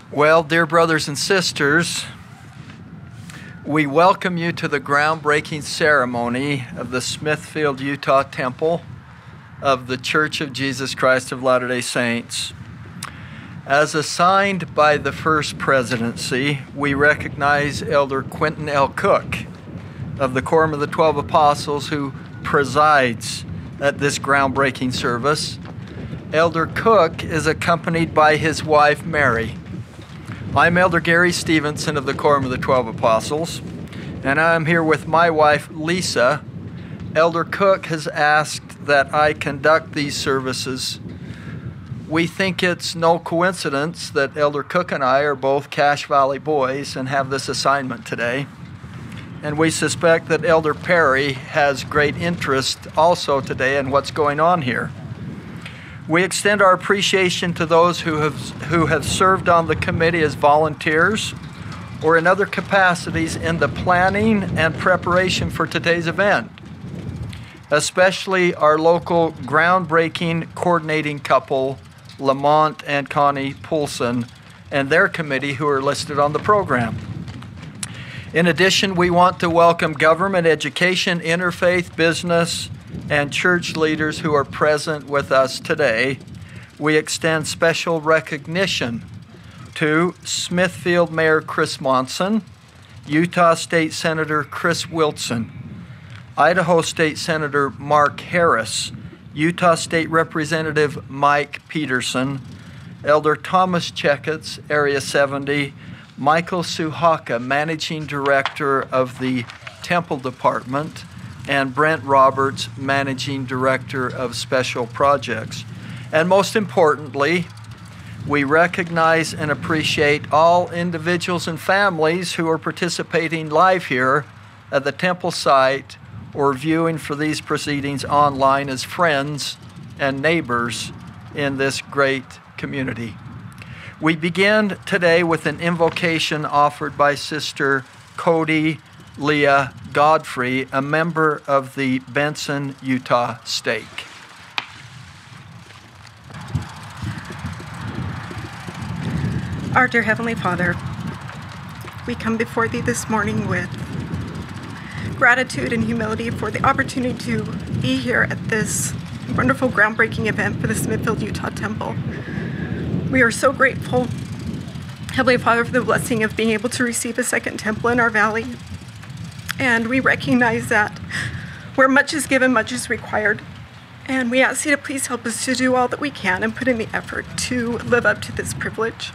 Well, dear brothers and sisters, we welcome you to the groundbreaking ceremony of the Smithfield, Utah Temple of the Church of Jesus Christ of Latter-day Saints. As assigned by the First Presidency, we recognize Elder Quentin L. Cook of the Quorum of the 12 Apostles, who presides at this groundbreaking service. Elder Cook is accompanied by his wife, Mary. I'm Elder Gary Stevenson of the Quorum of the 12 Apostles, and I'm here with my wife, Lisa. Elder Cook has asked that I conduct these services. We think it's no coincidence that Elder Cook and I are both Cache Valley boys and have this assignment today. And we suspect that Elder Perry has great interest also today in what's going on here. We extend our appreciation to those who have served on the committee as volunteers or in other capacities in the planning and preparation for today's event, especially our local groundbreaking coordinating couple, Lamont and Connie Poulsen, and their committee who are listed on the program. In addition, we want to welcome government, education, interfaith, business, and church leaders who are present with us today. We extend special recognition to Smithfield Mayor Chris Monson, Utah State Senator Chris Wilson, Idaho State Senator Mark Harris, Utah State Representative Mike Peterson, Elder Thomas Checketts, Area 70, Michael Suhaka, Managing Director of the Temple Department, and Brent Roberts, Managing Director of Special Projects. And most importantly, we recognize and appreciate all individuals and families who are participating live here at the temple site or viewing for these proceedings online as friends and neighbors in this great community. We begin today with an invocation offered by Sister Cody Leah Godfrey, a member of the Benson, Utah stake. Our dear Heavenly Father, we come before Thee this morning with gratitude and humility for the opportunity to be here at this wonderful groundbreaking event for the Smithfield, Utah Temple. We are so grateful, Heavenly Father, for the blessing of being able to receive a second temple in our valley. And we recognize that where much is given, much is required. And we ask You to please help us to do all that we can and put in the effort to live up to this privilege.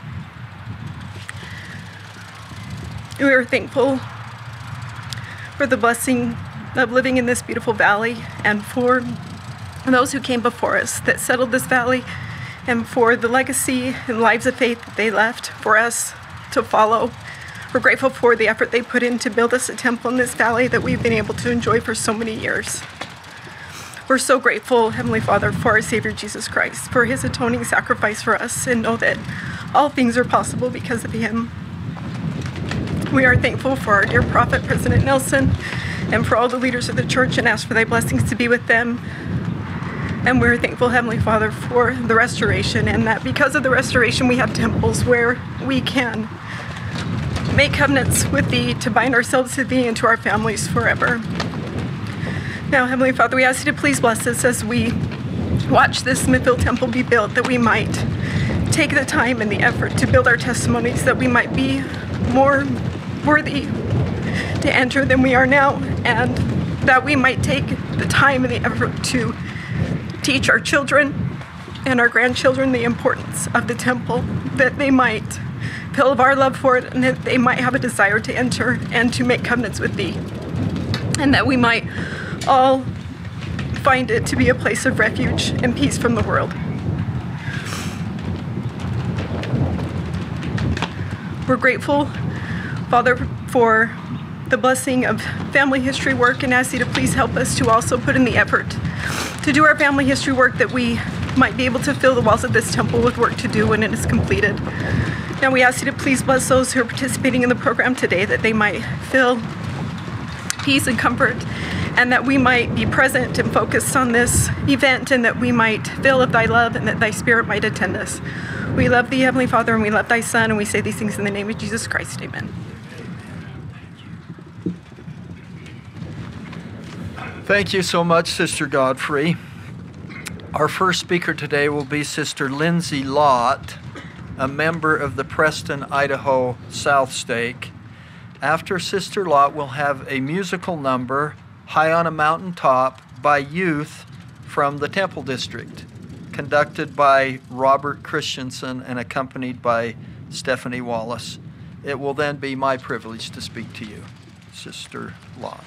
We are thankful for the blessing of living in this beautiful valley and for those who came before us that settled this valley and for the legacy and lives of faith that they left for us to follow. We're grateful for the effort they put in to build us a temple in this valley that we've been able to enjoy for so many years. We're so grateful, Heavenly Father, for our Savior Jesus Christ, for His atoning sacrifice for us, and know that all things are possible because of Him. We are thankful for our dear prophet, President Nelson, and for all the leaders of the church, and ask for Thy blessings to be with them. And we're thankful, Heavenly Father, for the restoration, and that because of the restoration we have temples where we can make covenants with Thee to bind ourselves to Thee and to our families forever. Now, Heavenly Father, we ask You to please bless us as we watch this Smithfield Temple be built, that we might take the time and the effort to build our testimonies, that we might be more worthy to enter than we are now, and that we might take the time and the effort to teach our children and our grandchildren the importance of the temple, that they might feel of our love for it, and that they might have a desire to enter and to make covenants with Thee, and that we might all find it to be a place of refuge and peace from the world. We're grateful, Father, for the blessing of family history work, and ask You to please help us to also put in the effort to do our family history work, that we might be able to fill the walls of this temple with work to do when it is completed. Now we ask You to please bless those who are participating in the program today, that they might feel peace and comfort, and that we might be present and focused on this event, and that we might feel of Thy love, and that Thy Spirit might attend us. We love thee, Heavenly Father, and we love thy Son, and we say these things in the name of Jesus Christ. Amen. Thank you so much, Sister Godfrey. Our first speaker today will be Sister Lindsay Lott, a member of the Preston, Idaho South Stake. After Sister Lott, we'll have a musical number, High on a Mountain Top, by youth from the Temple District, conducted by Robert Christensen and accompanied by Stephanie Wallace. It will then be my privilege to speak to you, Sister Lott.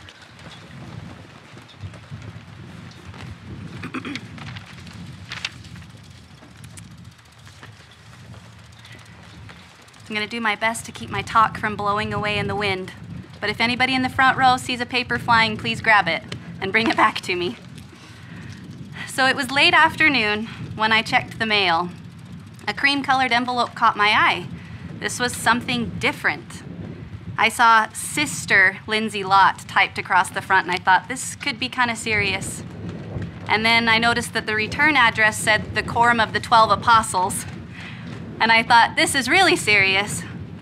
I'm going to do my best to keep my talk from blowing away in the wind. But if anybody in the front row sees a paper flying, please grab it and bring it back to me. So it was late afternoon when I checked the mail. A cream-colored envelope caught my eye. This was something different. I saw Sister Lindsay Lott typed across the front, and I thought, this could be kind of serious. And then I noticed that the return address said the Quorum of the 12 Apostles. And I thought, this is really serious.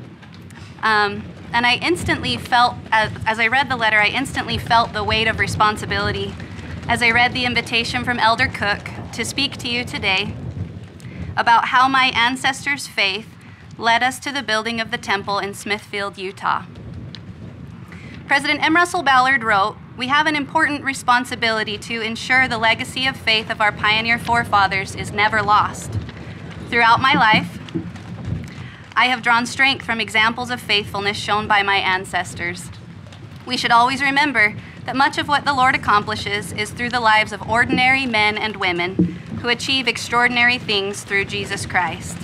And I instantly felt, as I read the letter, I instantly felt the weight of responsibility as I read the invitation from Elder Cook to speak to you today about how my ancestors' faith led us to the building of the temple in Smithfield, Utah. President M. Russell Ballard wrote, "We have an important responsibility to ensure the legacy of faith of our pioneer forefathers is never lost. Throughout my life, I have drawn strength from examples of faithfulness shown by my ancestors. We should always remember that much of what the Lord accomplishes is through the lives of ordinary men and women who achieve extraordinary things through Jesus Christ."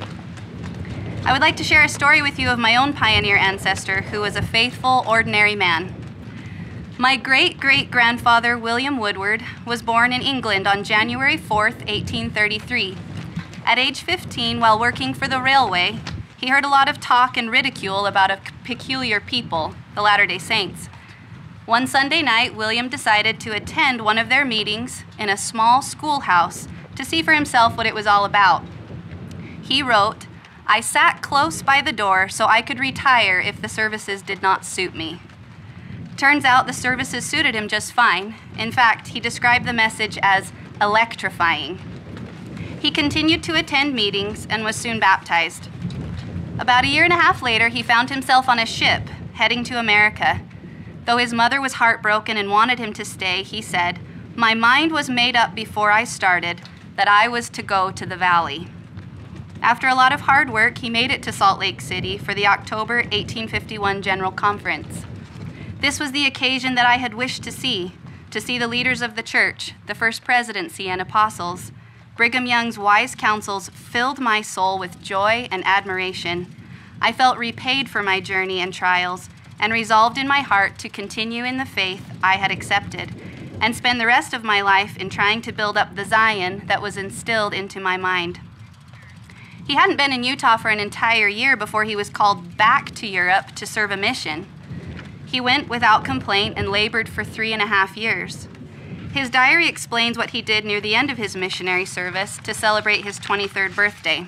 I would like to share a story with you of my own pioneer ancestor who was a faithful, ordinary man. My great-great-grandfather, William Woodward, was born in England on January 4th, 1833. At age 15, while working for the railway, he heard a lot of talk and ridicule about a peculiar people, the Latter-day Saints. One Sunday night, William decided to attend one of their meetings in a small schoolhouse to see for himself what it was all about. He wrote, "I sat close by the door so I could retire if the services did not suit me." Turns out the services suited him just fine. In fact, he described the message as electrifying. He continued to attend meetings and was soon baptized. About a year and a half later, he found himself on a ship heading to America. Though his mother was heartbroken and wanted him to stay, he said, "My mind was made up before I started that I was to go to the valley." After a lot of hard work, he made it to Salt Lake City for the October 1851 General Conference. This was the occasion that I had wished to see the leaders of the church, the first presidency and apostles. Brigham Young's wise counsels filled my soul with joy and admiration. I felt repaid for my journey and trials and resolved in my heart to continue in the faith I had accepted and spend the rest of my life in trying to build up the Zion that was instilled into my mind. He hadn't been in Utah for an entire year before he was called back to Europe to serve a mission. He went without complaint and labored for 3.5 years. His diary explains what he did near the end of his missionary service to celebrate his 23rd birthday.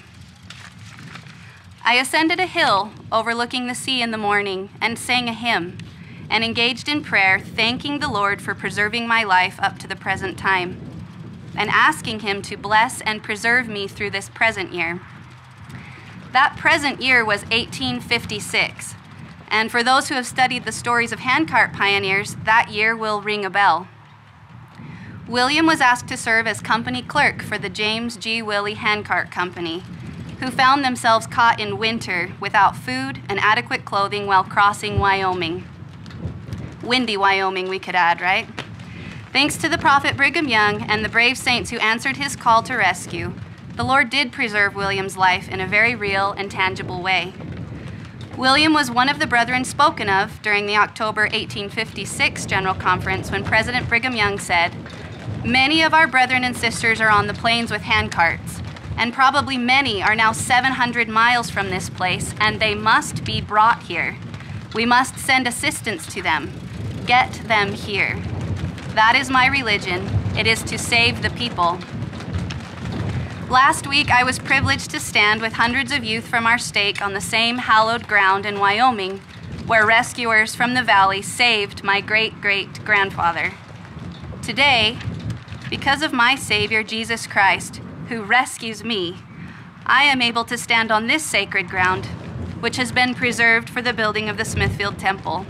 "I ascended a hill overlooking the sea in the morning and sang a hymn and engaged in prayer, thanking the Lord for preserving my life up to the present time and asking him to bless and preserve me through this present year." That present year was 1856, and for those who have studied the stories of handcart pioneers, that year will ring a bell. William was asked to serve as company clerk for the James G. Willey Handcart Company, who found themselves caught in winter without food and adequate clothing while crossing Wyoming. Windy Wyoming, we could add, right? Thanks to the prophet Brigham Young and the brave saints who answered his call to rescue, the Lord did preserve William's life in a very real and tangible way. William was one of the brethren spoken of during the October 1856 General Conference when President Brigham Young said, "Many of our brethren and sisters are on the plains with handcarts, and probably many are now 700 miles from this place, and they must be brought here. We must send assistance to them. Get them here. That is my religion. It is to save the people." Last week, I was privileged to stand with hundreds of youth from our stake on the same hallowed ground in Wyoming, where rescuers from the valley saved my great-great-grandfather. Today, because of my Savior, Jesus Christ, who rescues me, I am able to stand on this sacred ground, which has been preserved for the building of the Smithfield Temple.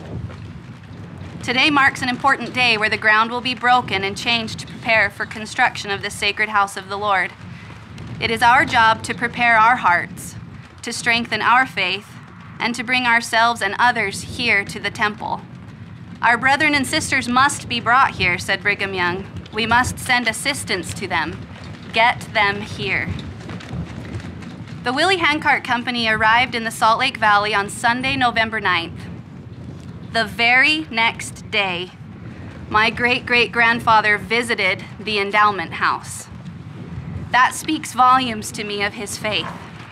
Today marks an important day where the ground will be broken and changed to prepare for construction of this sacred house of the Lord. It is our job to prepare our hearts, to strengthen our faith, and to bring ourselves and others here to the temple. Our brethren and sisters must be brought here, said Brigham Young. We must send assistance to them. Get them here. The Willie Handcart Company arrived in the Salt Lake Valley on Sunday, November 9th. The very next day, my great-great-grandfather visited the endowment house. That speaks volumes to me of his faith.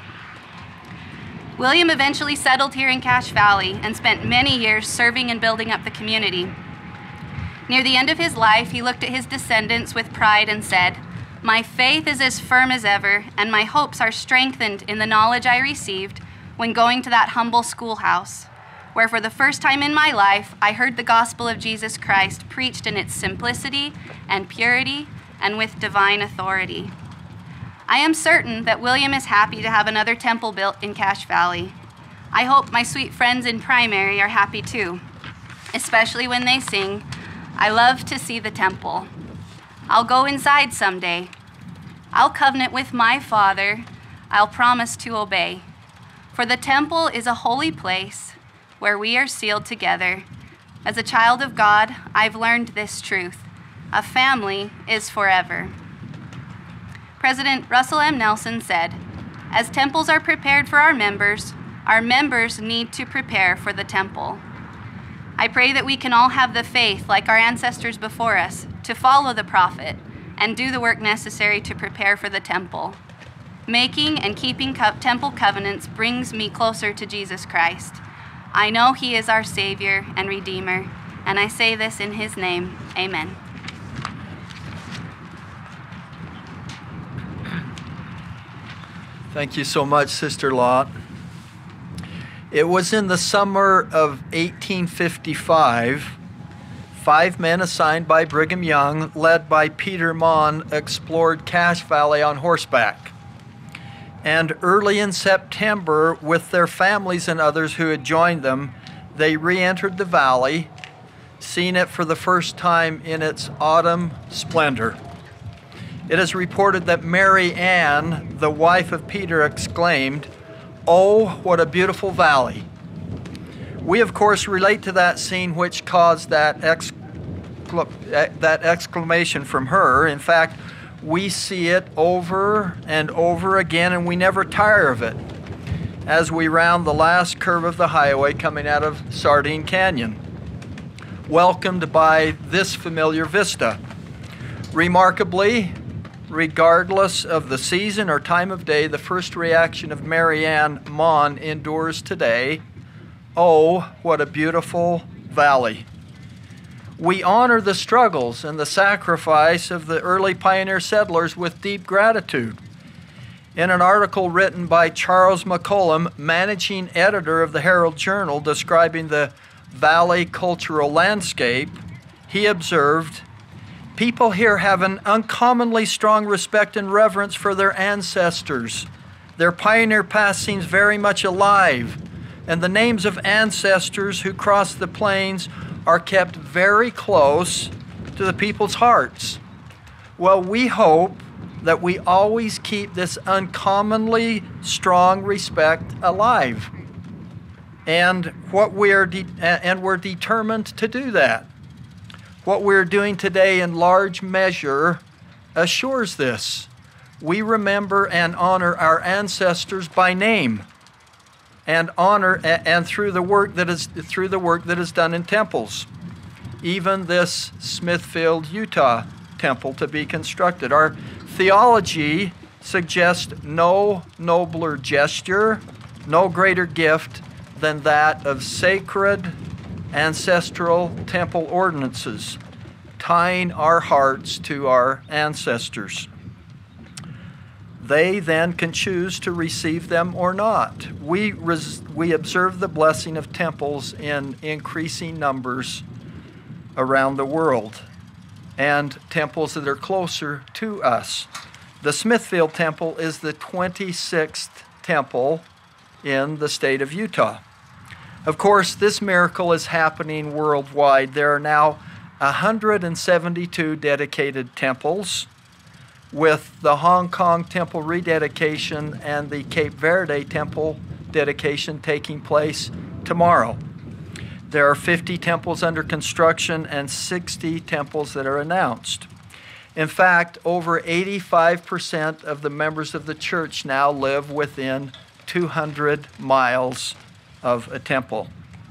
William eventually settled here in Cache Valley and spent many years serving and building up the community. Near the end of his life, he looked at his descendants with pride and said, "My faith is as firm as ever, and my hopes are strengthened in the knowledge I received when going to that humble schoolhouse, where for the first time in my life, I heard the gospel of Jesus Christ preached in its simplicity and purity and with divine authority." I am certain that William is happy to have another temple built in Cache Valley. I hope my sweet friends in primary are happy too, especially when they sing, "I love to see the temple." I'll go inside someday. I'll covenant with my Father. I'll promise to obey. For the temple is a holy place where we are sealed together. As a child of God, I've learned this truth. A family is forever. President Russell M. Nelson said, "As temples are prepared for our members need to prepare for the temple." I pray that we can all have the faith, like our ancestors before us, to follow the prophet and do the work necessary to prepare for the temple. Making and keeping temple covenants brings me closer to Jesus Christ. I know he is our Savior and Redeemer, and I say this in his name. Amen. Thank you so much, Sister Lott. It was in the summer of 1855, 5 men assigned by Brigham Young, led by Peter Mon, explored Cache Valley on horseback. And early in September, with their families and others who had joined them, they re-entered the valley, seeing it for the first time in its autumn splendor. It is reported that Mary Ann, the wife of Peter, exclaimed, "Oh, what a beautiful valley." We, of course, relate to that scene which caused that exclamation from her. In fact, we see it over and over again, and we never tire of it as we round the last curve of the highway coming out of Sardine Canyon, welcomed by this familiar vista. Remarkably, regardless of the season or time of day, the first reaction of Mary Ann Mon endures today. Oh, what a beautiful valley. We honor the struggles and the sacrifice of the early pioneer settlers with deep gratitude. In an article written by Charles McCollum, managing editor of the Herald Journal, describing the valley cultural landscape, he observed, "People here have an uncommonly strong respect and reverence for their ancestors. Their pioneer past seems very much alive, and the names of ancestors who crossed the plains are kept very close to the people's hearts." Well, we hope that we always keep this uncommonly strong respect alive, and we're determined to do that. What we're doing today in large measure assures this. We remember and honor our ancestors by name, and through the work that is done in temples. Even this Smithfield, Utah temple to be constructed. Our theology suggests no nobler gesture, no greater gift than that of sacred ancestral temple ordinances, tying our hearts to our ancestors. They then can choose to receive them or not. We observe the blessing of temples in increasing numbers around the world, and temples that are closer to us. The Smithfield Temple is the 26th temple in the state of Utah. Of course, this miracle is happening worldwide. There are now 172 dedicated temples, with the Hong Kong temple rededication and the Cape Verde temple dedication taking place tomorrow. There are 50 temples under construction and 60 temples that are announced. In fact, over 85% of the members of the church now live within 200 miles of a temple.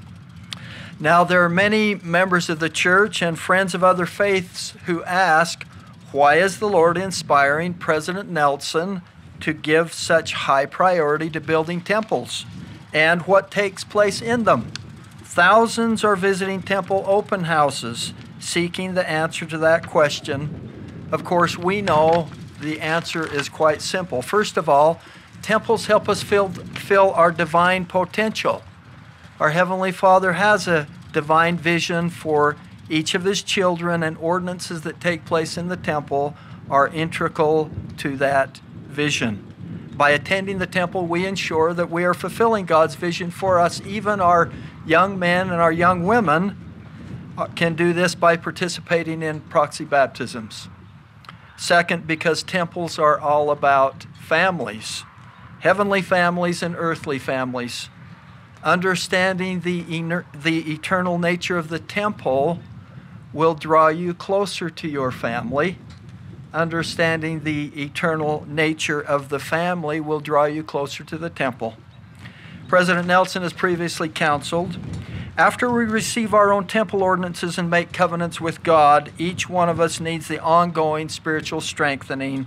Now, there are many members of the church and friends of other faiths who ask, why is the Lord inspiring President Nelson to give such high priority to building temples? And what takes place in them? Thousands are visiting temple open houses, seeking the answer to that question. Of course, we know the answer is quite simple. First of all, temples help us fill our divine potential. Our Heavenly Father has a divine vision for each of His children, and ordinances that take place in the temple are integral to that vision. By attending the temple, we ensure that we are fulfilling God's vision for us. Even our young men and our young women can do this by participating in proxy baptisms. Second, because temples are all about families, heavenly families and earthly families. Understanding the eternal nature of the temple will draw you closer to your family. Understanding the eternal nature of the family will draw you closer to the temple. President Nelson has previously counseled, after we receive our own temple ordinances and make covenants with God, each one of us needs the ongoing spiritual strengthening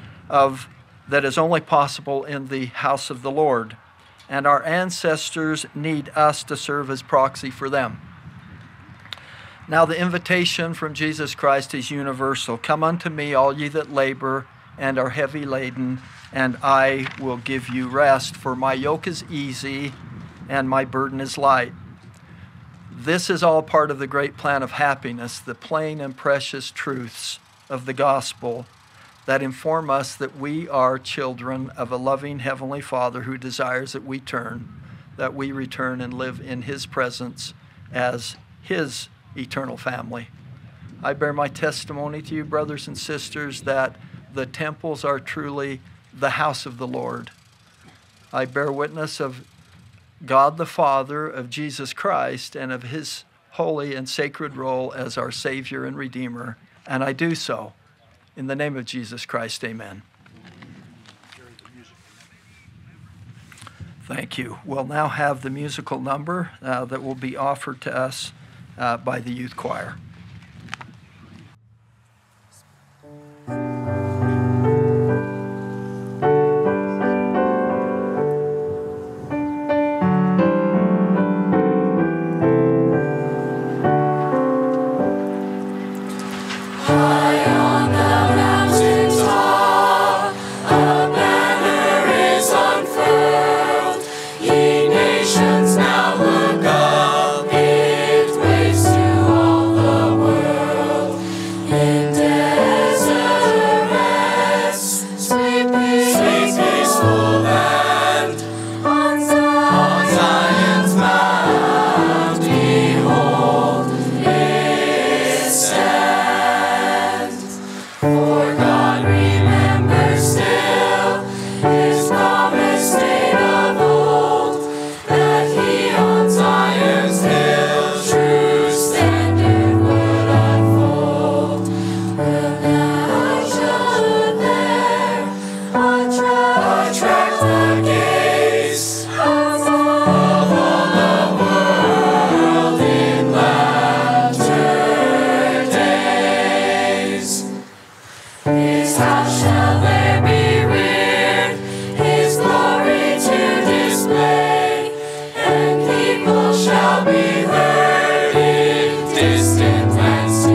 that is only possible in the house of the Lord. And our ancestors need us to serve as proxy for them. Now the invitation from Jesus Christ is universal. Come unto me, all ye that labor and are heavy laden, and I will give you rest, for my yoke is easy and my burden is light. This is all part of the great plan of happiness, the plain and precious truths of the gospel that inform us that we are children of a loving Heavenly Father who desires that we return and live in His presence as His eternal family. I bear my testimony to you, brothers and sisters, that the temples are truly the house of the Lord. I bear witness of God the Father, of Jesus Christ, and of His holy and sacred role as our Savior and Redeemer, and I do so in the name of Jesus Christ. Amen. Thank you. We'll now have the musical number that will be offered to us by the youth choir.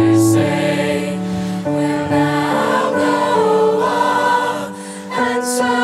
So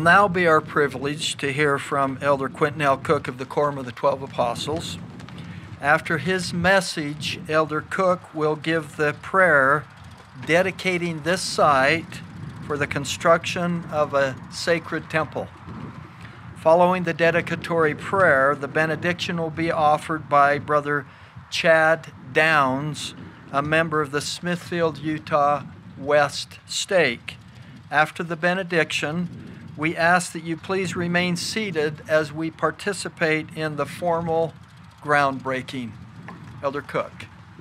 will now be our privilege to hear from Elder Quentin L. Cook of the Quorum of the 12 Apostles. After his message, Elder Cook will give the prayer dedicating this site for the construction of a sacred temple. Following the dedicatory prayer, the benediction will be offered by Brother Chad Downs, a member of the Smithfield, Utah West Stake. After the benediction, we ask that you please remain seated as we participate in the formal groundbreaking. Elder Cook.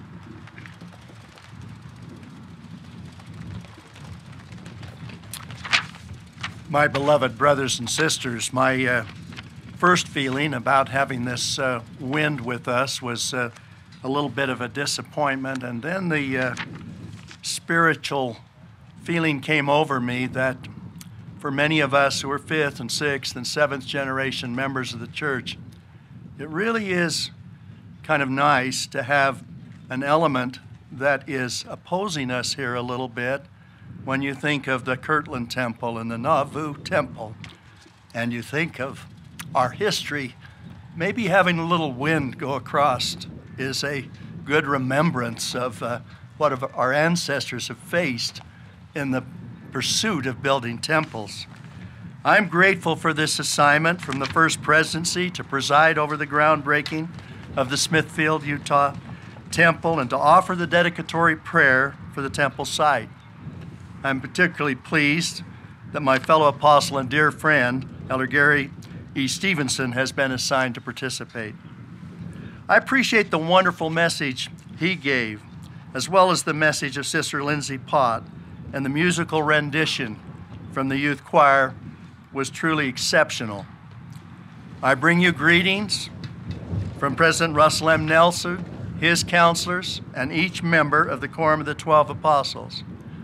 My beloved brothers and sisters, my first feeling about having this wind with us was a little bit of a disappointment, and then the spiritual feeling came over me that for many of us who are fifth and sixth and seventh generation members of the church, it really is kind of nice to have an element that is opposing us here a little bit. When you think of the Kirtland Temple and the Nauvoo Temple, and you think of our history, maybe having a little wind go across is a good remembrance of what our ancestors have faced in the pursuit of building temples. I'm grateful for this assignment from the First Presidency to preside over the groundbreaking of the Smithfield, Utah Temple and to offer the dedicatory prayer for the temple site. I'm particularly pleased that my fellow apostle and dear friend, Elder Gary E. Stevenson, has been assigned to participate. I appreciate the wonderful message he gave, as well as the message of Sister Lindsay Pott, and the musical rendition from the youth choir was truly exceptional. I bring you greetings from President Russell M. Nelson, his counselors, and each member of the Quorum of the 12 Apostles.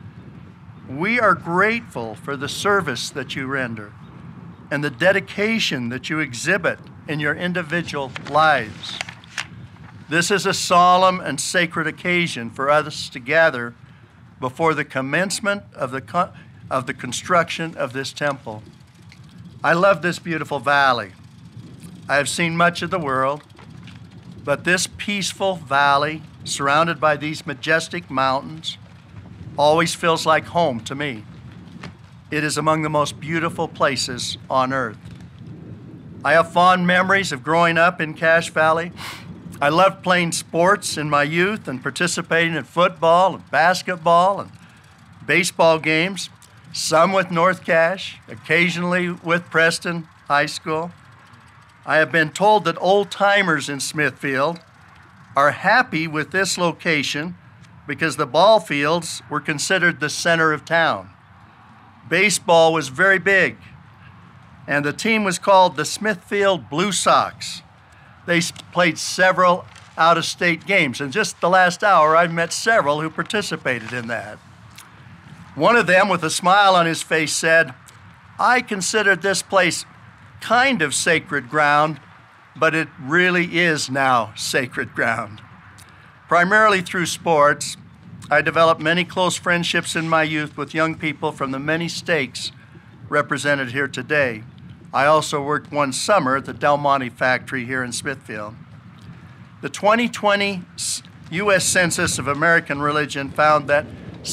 We are grateful for the service that you render and the dedication that you exhibit in your individual lives. This is a solemn and sacred occasion for us to gather before the commencement of the construction of this temple. I love this beautiful valley. I have seen much of the world, but this peaceful valley surrounded by these majestic mountains always feels like home to me. It is among the most beautiful places on earth. I have fond memories of growing up in Cache Valley. I loved playing sports in my youth and participating in football and basketball and baseball games, some with North Cache, occasionally with Preston High School. I have been told that old-timers in Smithfield are happy with this location because the ball fields were considered the center of town. Baseball was very big, and the team was called the Smithfield Blue Sox. They played several out-of-state games, and just the last hour I've met several who participated in that. One of them, with a smile on his face, said, "I considered this place kind of sacred ground, but it really is now sacred ground." Primarily through sports, I developed many close friendships in my youth with young people from the many stakes represented here today. I also worked one summer at the Del Monte factory here in Smithfield. The 2020 U.S. Census of American Religion found that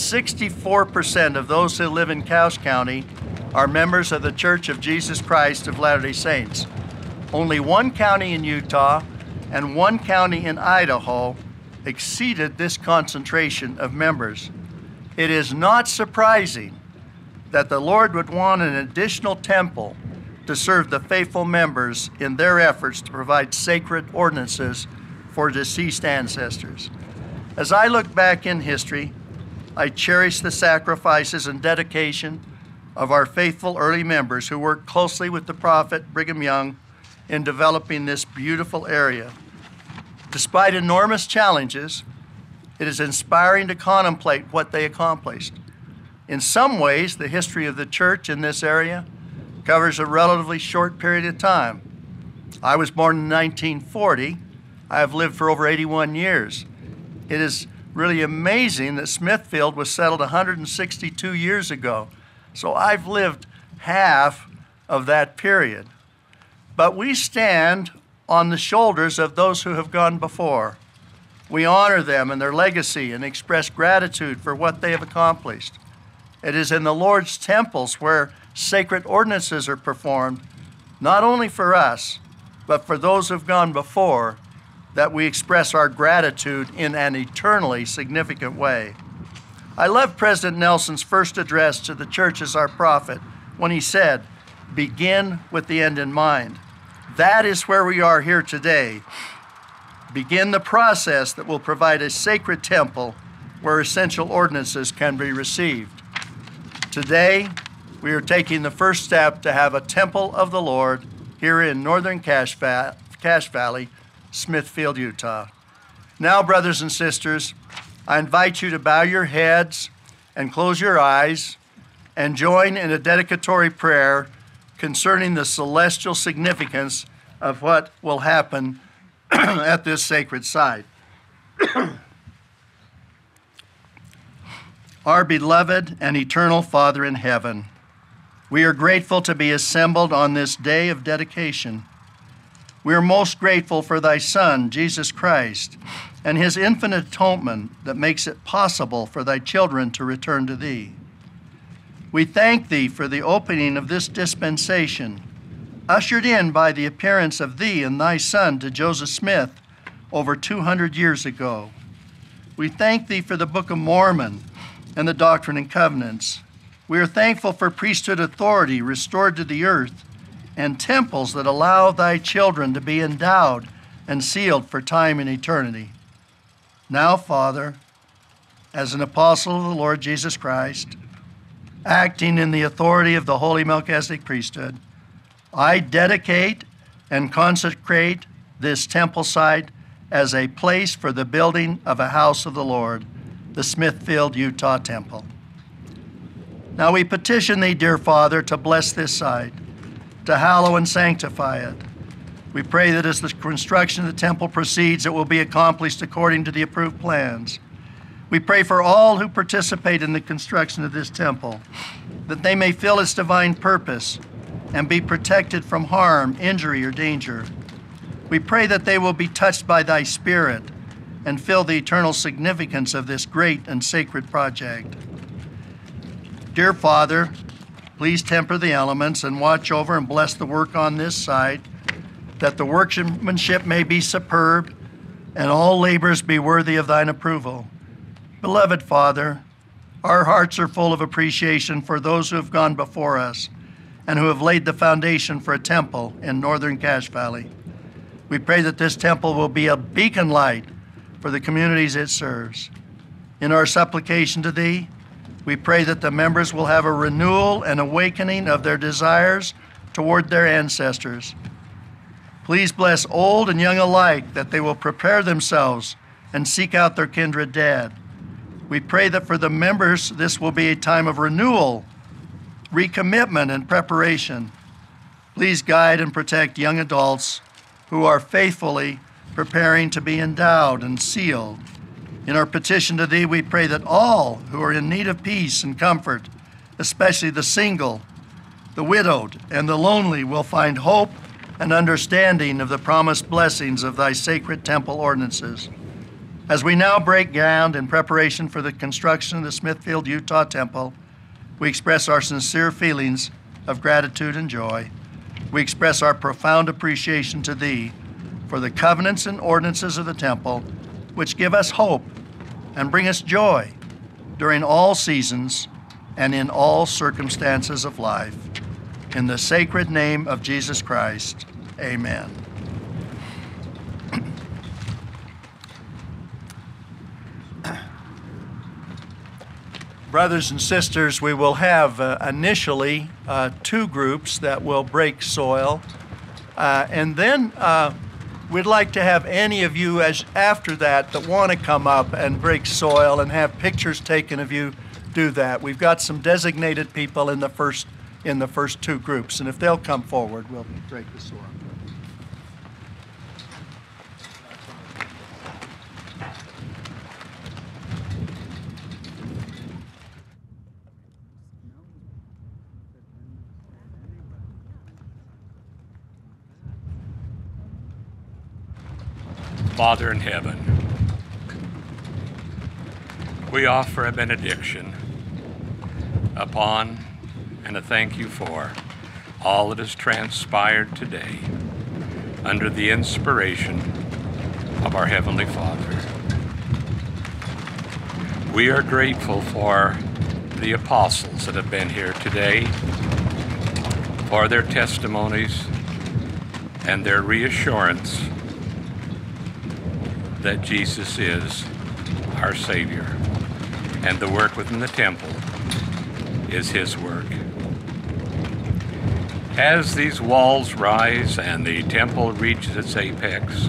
64% of those who live in Cache County are members of the Church of Jesus Christ of Latter-day Saints. Only one county in Utah and one county in Idaho exceeded this concentration of members. It is not surprising that the Lord would want an additional temple to serve the faithful members in their efforts to provide sacred ordinances for deceased ancestors. As I look back in history, I cherish the sacrifices and dedication of our faithful early members who worked closely with the prophet Brigham Young in developing this beautiful area. Despite enormous challenges, it is inspiring to contemplate what they accomplished. In some ways, the history of the church in this area covers a relatively short period of time. I was born in 1940. I have lived for over 81 years. It is really amazing that Smithfield was settled 162 years ago. So I've lived half of that period. But we stand on the shoulders of those who have gone before. We honor them and their legacy and express gratitude for what they have accomplished. It is in the Lord's temples where sacred ordinances are performed, not only for us, but for those who have gone before, that we express our gratitude in an eternally significant way. I love President Nelson's first address to the church as our prophet when he said, "Begin with the end in mind." That is where we are here today. Begin the process that will provide a sacred temple where essential ordinances can be received. Today, we are taking the first step to have a temple of the Lord here in northern Cache Valley, Smithfield, Utah. Now, brothers and sisters, I invite you to bow your heads and close your eyes and join in a dedicatory prayer concerning the celestial significance of what will happen at this sacred site. Our beloved and eternal Father in heaven, we are grateful to be assembled on this day of dedication. We are most grateful for thy Son, Jesus Christ, and his infinite atonement that makes it possible for thy children to return to thee. We thank thee for the opening of this dispensation, ushered in by the appearance of thee and thy Son to Joseph Smith over 200 years ago. We thank thee for the Book of Mormon and the Doctrine and Covenants. We are thankful for priesthood authority restored to the earth and temples that allow thy children to be endowed and sealed for time and eternity. Now, Father, as an apostle of the Lord Jesus Christ, acting in the authority of the holy Melchizedek priesthood, I dedicate and consecrate this temple site as a place for the building of a house of the Lord, the Smithfield, Utah temple. Now we petition thee, dear Father, to bless this site, to hallow and sanctify it. We pray that as the construction of the temple proceeds, it will be accomplished according to the approved plans. We pray for all who participate in the construction of this temple, that they may fill its divine purpose and be protected from harm, injury, or danger. We pray that they will be touched by thy Spirit and feel the eternal significance of this great and sacred project. Dear Father, please temper the elements and watch over and bless the work on this site, that the workmanship may be superb and all labors be worthy of thine approval. Beloved Father, our hearts are full of appreciation for those who have gone before us and who have laid the foundation for a temple in northern Cache Valley. We pray that this temple will be a beacon light for the communities it serves. In our supplication to thee, we pray that the members will have a renewal and awakening of their desires toward their ancestors. Please bless old and young alike, that they will prepare themselves and seek out their kindred dead. We pray that for the members, this will be a time of renewal, recommitment, and preparation. Please guide and protect young adults who are faithfully preparing to be endowed and sealed. In our petition to thee, we pray that all who are in need of peace and comfort, especially the single, the widowed, and the lonely, will find hope and understanding of the promised blessings of thy sacred temple ordinances. As we now break ground in preparation for the construction of the Smithfield, Utah temple, we express our sincere feelings of gratitude and joy. We express our profound appreciation to thee for the covenants and ordinances of the temple, which give us hope and bring us joy during all seasons and in all circumstances of life. In the sacred name of Jesus Christ, amen. Brothers and sisters, we will have initially two groups that will break soil, and then we'd like to have any of you after that want to come up and break soil and have pictures taken of you do that. We've got some designated people in the first two groups, and if they'll come forward, we'll break the soil. Father in heaven, we offer a benediction upon and a thank you for all that has transpired today under the inspiration of our Heavenly Father. We are grateful for the apostles that have been here today, for their testimonies and their reassurance that Jesus is our Savior, and the work within the temple is His work. As these walls rise and the temple reaches its apex,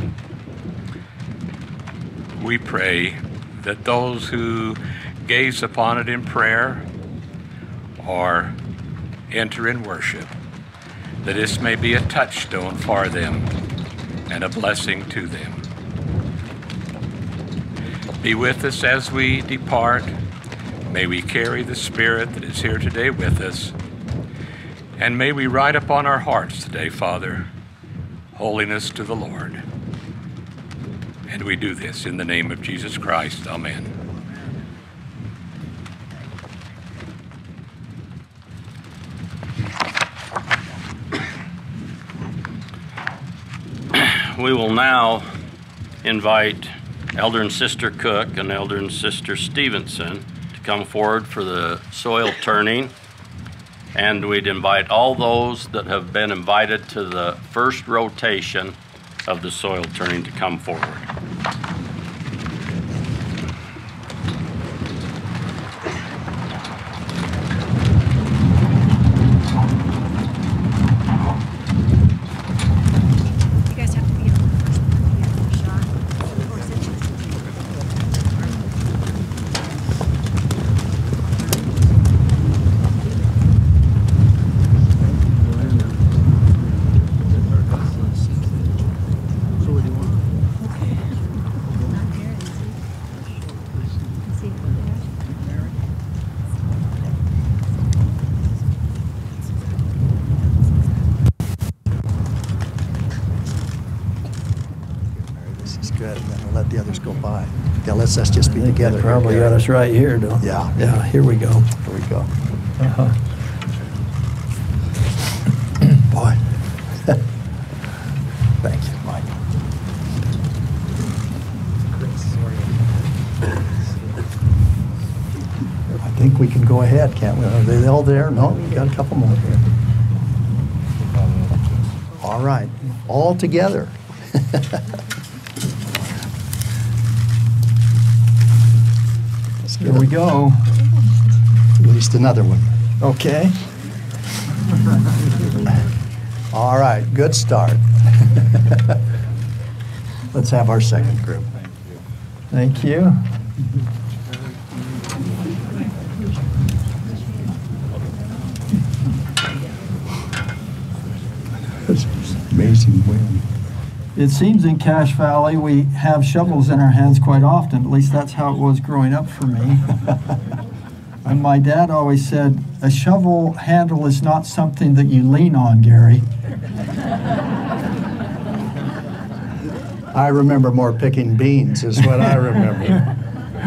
we pray that those who gaze upon it in prayer or enter in worship, that this may be a touchstone for them and a blessing to them. Be with us as we depart. May we carry the Spirit that is here today with us. And may we write upon our hearts today, Father, holiness to the Lord. And we do this in the name of Jesus Christ. Amen. We will now invite Elder and Sister Cook and Elder and Sister Stevenson to come forward for the soil turning. And we'd invite all those that have been invited to the first rotation of the soil turning to come forward. Let's just be together. Probably got us right here, though. Yeah. Yeah, here we go. Here we go. Boy. Thank you, Mike. I think we can go ahead, can't we? Are they all there? No, we got a couple more here. All right, all together. Here we go. At least another one. Okay. All right, good start. Let's have our second group. Thank you. That's amazing wind. It seems in Cache Valley we have shovels in our hands quite often. At least that's how it was growing up for me. And my dad always said, a shovel handle is not something that you lean on, Gary. I remember more picking beans is what I remember.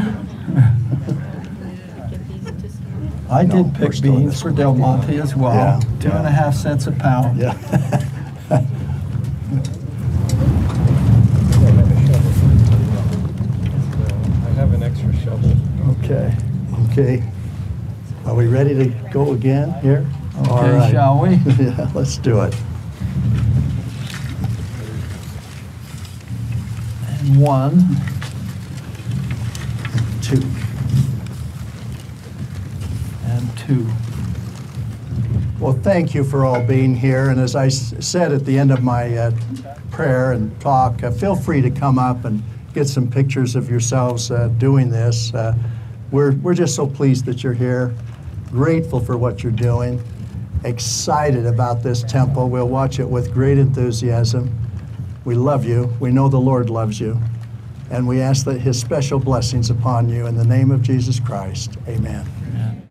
I did pick beans for Del Monte as well. Yeah, 2.5 cents a pound. Yeah. Okay. Okay. Are we ready to go again here? Okay, all right. Shall we? Yeah, let's do it. And 1, 2, and 2. Well, thank you for all being here. And as I said at the end of my prayer and talk, feel free to come up and get some pictures of yourselves doing this. We're just so pleased that you're here, grateful for what you're doing, excited about this temple. We'll watch it with great enthusiasm. We love you. We know the Lord loves you. And we ask that His special blessings upon you in the name of Jesus Christ. Amen. Amen.